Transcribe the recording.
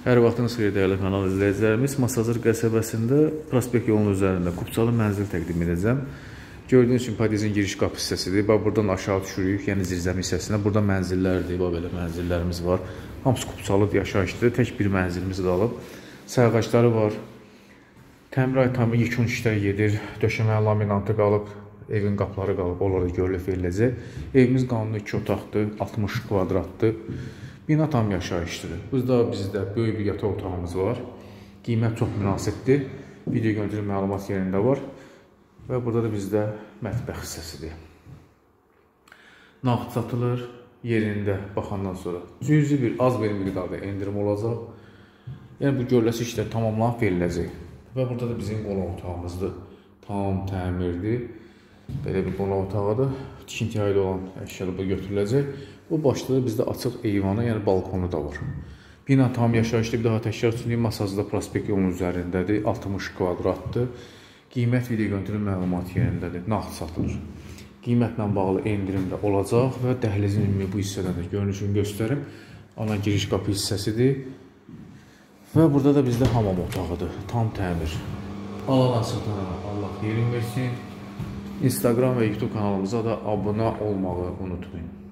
Hər vaxtınız xeyir dəyərli kanal izləyicilərimiz. Masazır qəsəbəsində prospekt yolunun üzərində Kupçalı mənzil təqdim edəcəm. Gördüyünüz kimi podiyezin giriş qapı hissəsidir. Buradan aşağı düşürük, yəni zirzəmi hissəsinə. Burada mənzillərdir, belə mənzillərimiz var. Hamısı Kupçalı yaşayışdır. Tək bir mənzilimiz qalıb. Sərğaçları var. Təmir tamı yekun işlər gedir. Döşəmə laminantı qalıb, evin qapıları qalıb, onlarda görülüb veriləcək. Evimiz qanuni 2 otaqdır, 60 kvadratdır. Bina tam yaşayışdır. Burada bizdə böyük bir yataq otağımız var. Qiymət çox münasibdir. Video görüntülü məlumat yerində var. Və burada da bizdə mətbəx hissəsidir. Nağd satılır yerində baxandan sonra. Cüzi az bir miqdarda endirim olacaq. Yəni bu görüləsi işlər tamamlanıb veriləcək. Və burada da bizim qonaq otağımızdır. Tam təmirdir. Belə bir qonaq otağıdır. Tikintiyə aid olan əşyalar bu götürüləcək. Bu başda da bizdə açıq eyvanı, yəni balkonu da var. Bina tam yaşayışlı, bir daha təkrar üçün Masazırda prospekt yolunun üzərindədir. 60 kvadratdır. Qiymət video görüntülü məlumat yerindədir. Nağd satılır. Qiymətlə bağlı endirim də olacaq və dəhlizin ümumi bu hissədən də görünüşünü göstərim. Ana giriş qapı hissəsidir. Və burada da bizdə hamam otağıdır. Tam təmir. Allah satana Allah yerin versin. Instagram və YouTube kanalımıza da abunə olmağı unutmayın.